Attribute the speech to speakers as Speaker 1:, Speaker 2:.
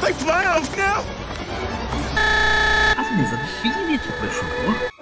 Speaker 1: Like flyylf now?
Speaker 2: I've never seen it before.